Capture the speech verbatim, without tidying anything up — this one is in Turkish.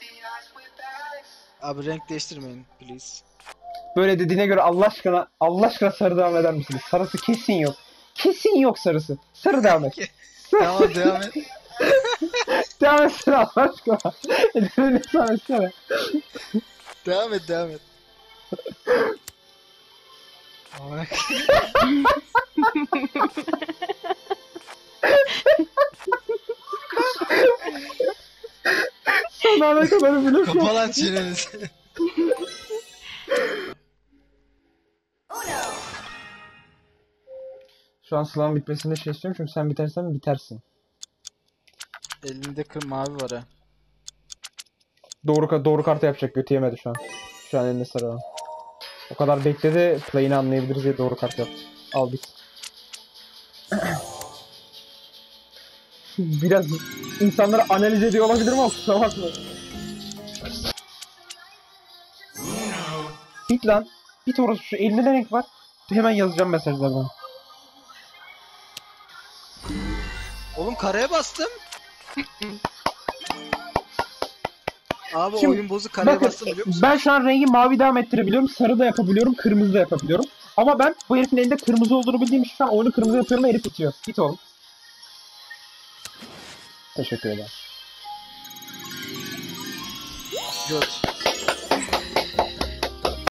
Abi renk değiştirmeyin please. Böyle dediğine göre Allah aşkına Allah aşkına sarı devam eder misiniz? Sarısı kesin yok. Kesin yok sarısı. Sarı devam et. Tamam devam et. Devam etsene Allah aşkına. Elini devam etsene. Devam et devam et. Amına Sana ana kadar bile yok. Kapa lan çenenizi. Şu an sılağın bitmesini şey istiyorum çünkü sen bitersen bitersin. Elinde kır mavi var ha. Doğru ka- doğru kartı yapacak, götü yemedi şu an. Şu an elinde sarı var. O kadar bekledi, play'ini anlayabiliriz diye doğru kart yaptı. Al bit. Biraz insanları analiz ediyor olabilirim ama kusura bakma. Bit lan. Bit orası, şu elinde ne renk var? Hemen yazacağım mesajlardan. Oğlum karaya bastım. Abi Şimdi, oyun bozuk, karaya bakın, bastım biliyor musun? ben şu an rengi mavi devam ettirebiliyorum, sarı da yapabiliyorum, kırmızı da yapabiliyorum. Ama ben bu herifin elinde kırmızı olduğunu bildiğim için şu an oyunu kırmızı yapıyorum ve herif bitiyor. Git oğlum. Teşekkür ederim. Göt.